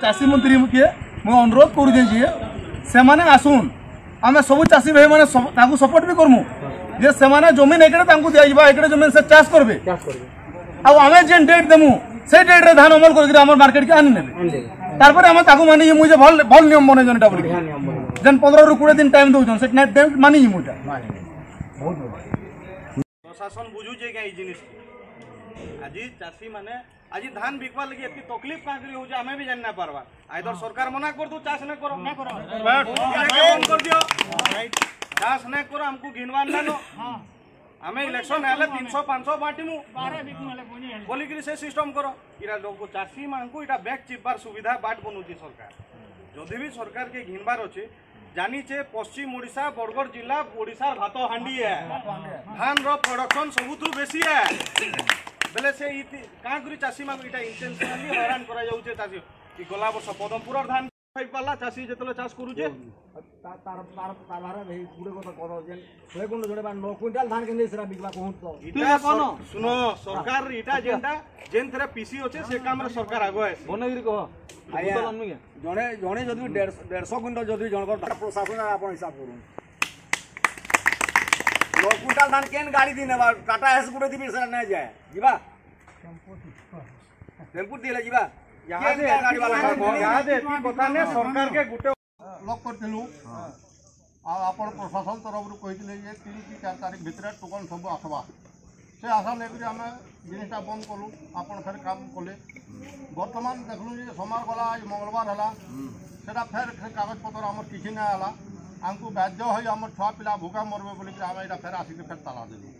चाषी मंत्री के मुझे अनुरोध करुचे से माने आसुन आम सब चाषी भाई मैंने सपोर्ट भी करमु जे से माने जमीन एकड़े दिया एकड़े जमीन से चाष करबे आम जेन डेट देमु से डेट रे धान अमल करके हमर मार्केट के आनी नेबे तारपर हम ताकू मानी मुझे भल भल नियम बने जनटा बोल जेन 15 रु 20 दिन टाइम दउछन से डेट मानी मुझे प्रशासन बुझु जे के ई जिनिस आज चाषी माने आज धान बिकवा लगी एति तकलीफ का करी हो जे हमें भी जान ना पारबा आइदर सरकार मना कर दो चाष न करो बंद कर दियो चाष न करो हमको घिनवान ना नो हमें इलेक्शन हेले 300 500 बांटीमु बोली कि से सिस्टम करो इरा लोग चाषी मानकु इटा बैक चिपबार सुविधा बाट बनुची सरकार जदि भी सरकार के घिनबार अछि जानीचे पश्चिम ओडिशा बरगढ़ जिला ओडिशा भात हांडी है धान रो प्रोडक्शन सबुतु बेसी है बेले से का करी चाषी मान इटा इंटेंशनली हैरान करा जाउचे चाषी कि गला वर्ष पदमपुर धान फाइ पाला चाषी जेतले चाष करूचे तार भारे भाई पूरे को करो जेन 6 गुण जोड़े 9 क्विंटल धान के सेरा बिकवा कहूं तो इटा सुनो सरकार इटा जेंटा जेन थरे पीसी होचे से काम रे सरकार आगो है बनगिरी को जणे जणे जदि 150 क्विंटल जदि जनकर प्रशासन आपन हिसाब करू 9 क्विंटल धान केन गाड़ी दिने टाटा एस गुडे दिबी से नै जाय जीवा टेम्पू दिले जीवा यहाँ दे गाड़ी वाला यहाँ दे बता ने सरकार के गुटे लॉक करथिलु आ आपण प्रशासन तरफ रु कहितले जे 3 की 4 तारीख भीतर टोकन सब आसबा से आशा लेकरी हमें जिनिसटा बंद कलु आपण फेर काम कले वर्तमान देखलु जे सोमवार गला आज मंगलवार हला सेटा फेर कागज पत्र हमर किछि ना हला हमको बाध्य होई हमर छुआ पिला भूखा मरबे बोली कि हम एटा फेर आसी के फेर ताला देलु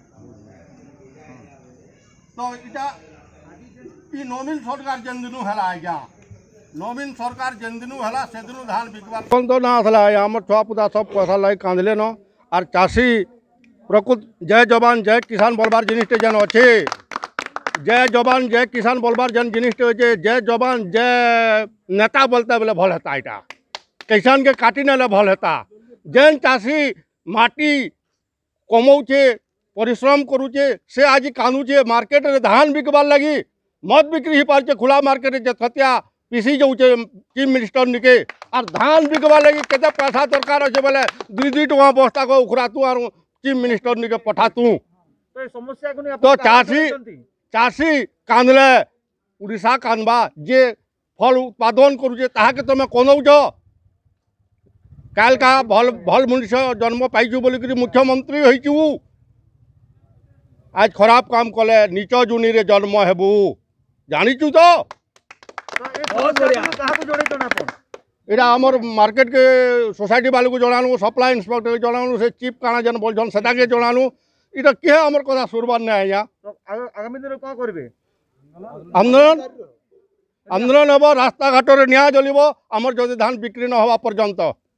तो इटा ई नवीन सरकार जेन दिनु हला आज्ञा नवीन सरकार जेन दिनु हला से दिनु धान बिकवा कोन तो ना हला हमर छुआ पुता सब पैसा लाई कांदले न आर चाषी प्रकृत जय जवान जय किसान बोलबार जिनिसटे जेन अच्छे जय जवान जय किसान बोलबार जेन जिनिसटे होचे जय जवान जय नेता बोलता बोले भल हेता इटा किसान के काटी नेले भल हेता जेन चाषी माटी कमौचे परिश्रम करूचे से आज कानुचे मार्केट रे धान बिकबार लगी मत बिक्री ही पारचे खुला मार्केट जे थतिया पीसी जाऊे चीफ मिनिस्टर निके और धान बिकबार लगी केते पैसा दरकार अच्छे बोले 2-2 टका बस्ता को उखरातु और चीफ मिनिस्टर निके पठातु तो समस्या को तो चाषी कांदले उड़ीसा कानबा जे फल उत्पादन करूचे ताहा के तुम कोनौज काल का भल भल मनुष्य जन्म पाइछु बोली कि मुख्यमंत्री होइछु आज खराब काम कले नीच जुनी रे जन्म हेबू जानीचु तो एटा हमर मार्केट के सोसाइटी वाले को जनानु सप्लाई इंस्पेक्टर के जनानु से चीफ काना जन बोलछन सेटा के जनानु इटा के हमर कथा सुरबार नै आया तो आगामी दिन का करबे आंदोलन हेबो रास्ता घाट रे न्याय जलिबो हमर जदि धान बिक्री न होवा पर्यंत।